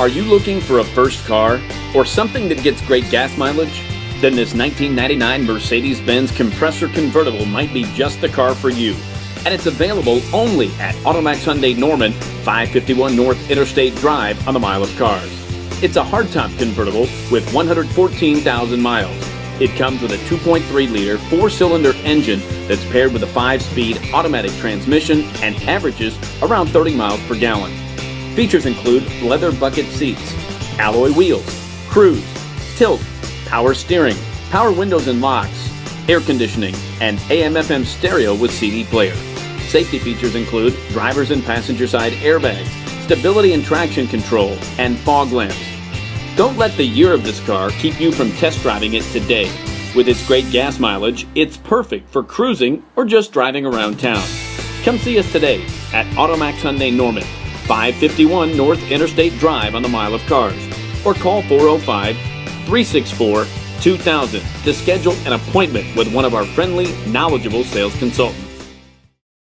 Are you looking for a first car or something that gets great gas mileage? Then this 1999 Mercedes-Benz compressor convertible might be just the car for you. And it's available only at Automax Hyundai Norman, 551 North Interstate Drive on the Mile of Cars. It's a hardtop convertible with 114,000 miles. It comes with a 2.3-liter four-cylinder engine that's paired with a 5-speed automatic transmission and averages around 30 miles per gallon. Features include leather bucket seats, alloy wheels, cruise, tilt, power steering, power windows and locks, air conditioning, and AM/FM stereo with CD player. Safety features include driver's and passenger side airbags, stability and traction control, and fog lamps. Don't let the year of this car keep you from test driving it today. With its great gas mileage, it's perfect for cruising or just driving around town. Come see us today at Automax Hyundai Norman, 551 North Interstate Drive on the Mile of Cars, or call 405-364-2000 to schedule an appointment with one of our friendly, knowledgeable sales consultants.